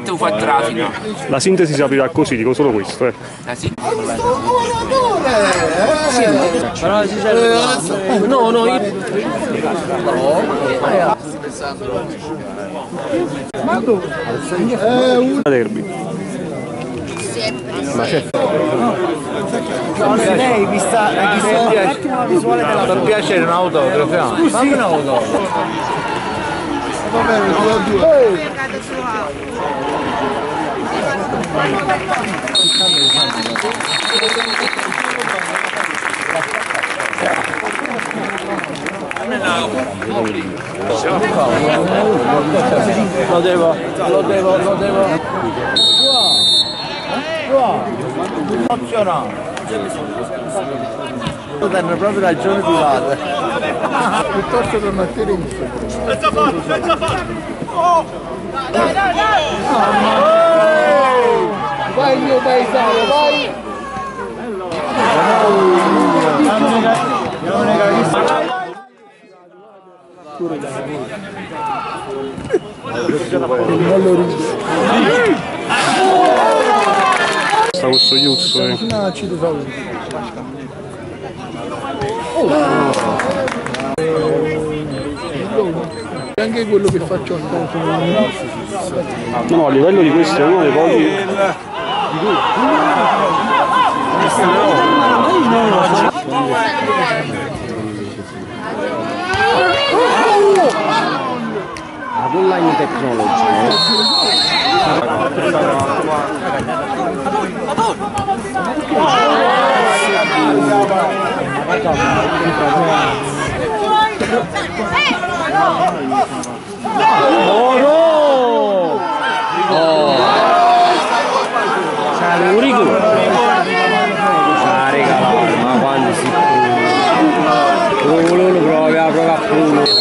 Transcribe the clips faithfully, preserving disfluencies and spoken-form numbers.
tu fai traffico. La sintesi si aprirà così, dico solo questo, eh. La sì. Però si serve. No, no, io. Ma dove? Derby. Ma c'è. Lei vista la visuale della. Per piacere un autografo. Fammi un autografo. Va bene, due a due. Lo devo, lo devo, lo devo. Emozionato. Danno proprio ragione privata. Piuttosto per mettere in su. Senza fallo, senza fallo! Dai, dai, dai! Vai mio paesano, vai! Sta questo Iuzzo, eh. No, ci devo. Anche quello che faccio a No, no, a livello di questo è uno dei pochi. La online technology. Oh no! Oh! C'è un rigore! Ah regala, ma quando si può? Lo prova, prova a pulo!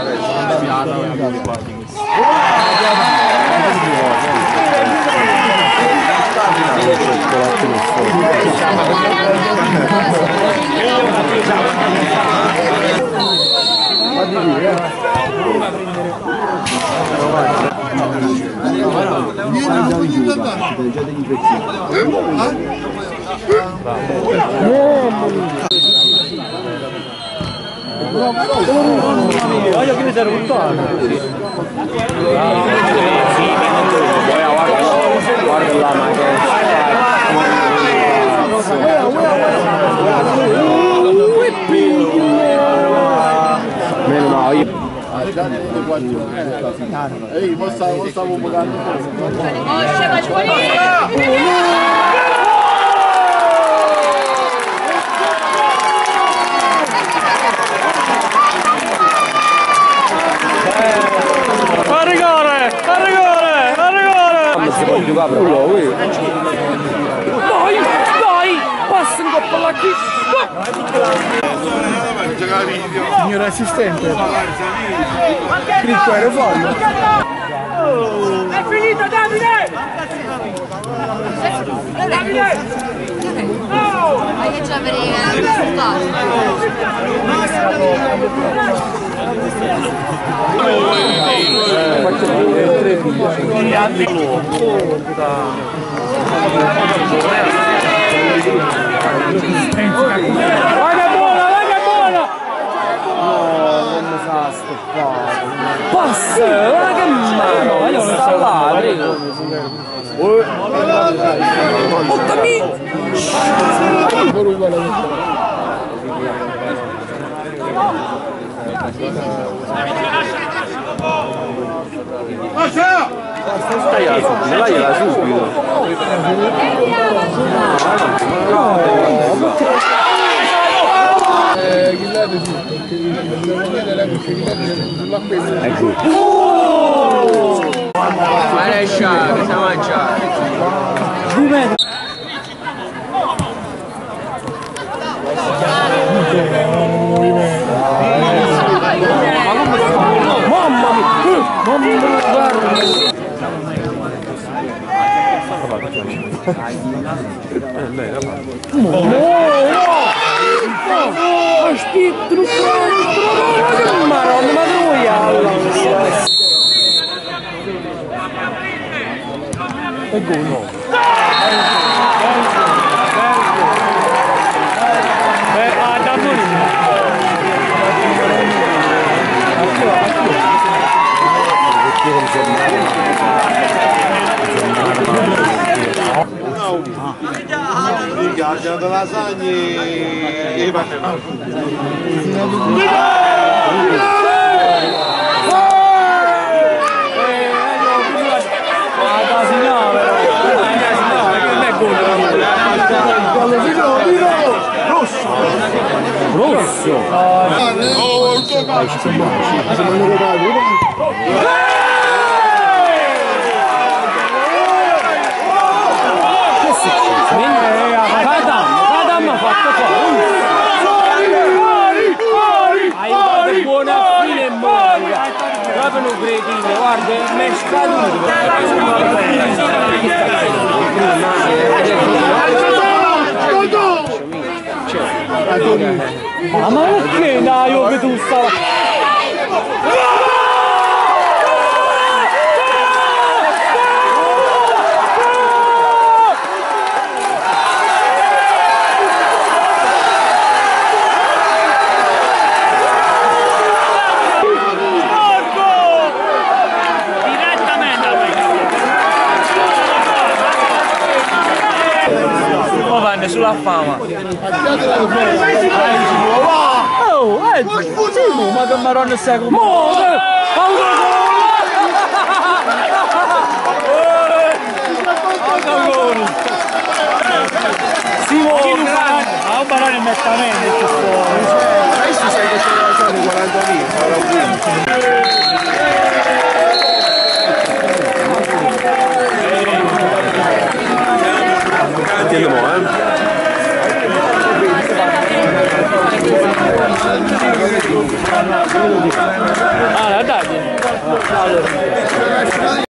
Voglio che mi serve un tono. Guarda là, ma che meno male io. Ehi, mo stavo, stavo pagando. A rigore! A rigore! A rigore! Non si può giocare però. Dai! Dai! Passa in coppa alla qui! Signor assistente, scritto aerofoglio. È finito, Davide! Davide! Ma che già frega, il risultato. Vai che buona, vai che buona! No, non mi sa stoppato. Passa! Vai che mano! Io non sto là, prego! Portami! Tagliala subito, tagliala subito. Eh, Ghillate sì, perché sull'appello. Ecco. Ma lascia, che sta mangiando? Mamma mia! Mamma mia! Guarda! Spitto, ma non ma troia! E gol no. Beh, ah, da morire. Già da lasagne e Rosso! oh, il tuo calcio! Siamo Adam ha fatto fuori! Buona fine e moria! Proprio un cretino, guarda, mi è scaduto! Ma perché no, io che tu stavi... sulla fama. Oh, eh, sì, ma che maronna stai con me? Si vuole, ma un barone mette a me, Adesso sei che c'è quaranta ah, dai.